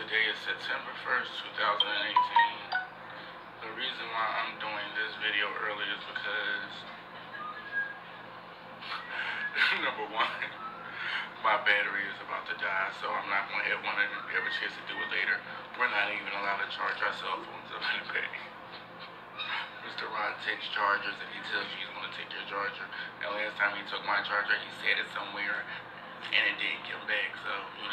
Today is September 1st, 2018. The reason why I'm doing this video early is because, number one, my battery is about to die, so I'm not going to have a chance to do it later. We're not even allowed to charge our cell phones up in the bank. Mr. Ron takes chargers and he tells you he's going to take your charger. And last time he took my charger, he set it somewhere and it didn't come back, so,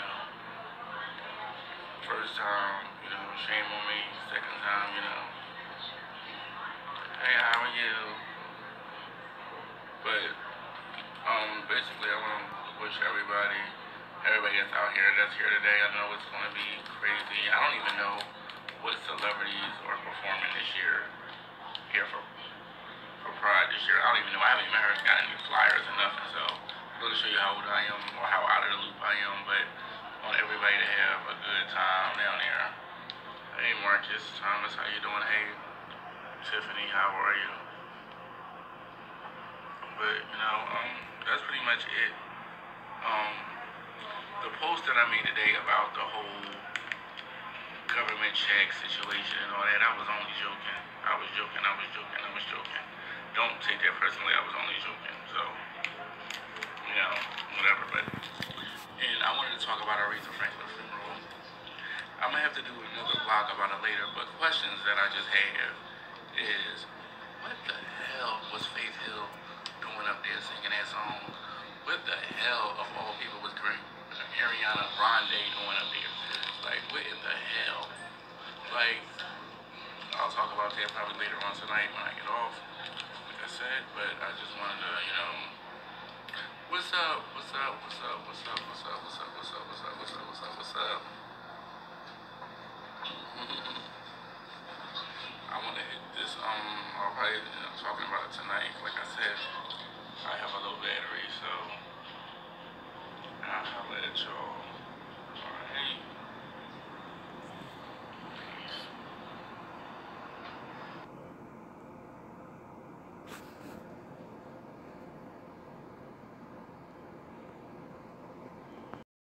first time, shame on me. Second time, hey, how are you? But, basically, I want to wish everybody that's out here, that's here today. I know it's going to be crazy. I don't even know what celebrities are performing this year here for Pride this year. I don't even know. I haven't even got any flyers or nothing, so I'm going to show you how old I am or how out of the loop I am, but I want everybody to have a good time down there. Hey Marcus, Thomas, how you doing? Hey Tiffany, how are you? But that's pretty much it. The post that I made today about the whole government check situation and all that, I was only joking. I was joking. Don't take that personally, I was only joking. So, whatever. And I wanted to talk about Aretha Franklin funeral. I'm going to have to do another vlog about it later, but questions that I just have is, what the hell was Faith Hill doing up there singing that song? What the hell of all people was Ariana Grande going up there? Like, what in the hell? Like, I'll talk about that probably later on tonight when I get off, like I said, but I just wanted to, what's up?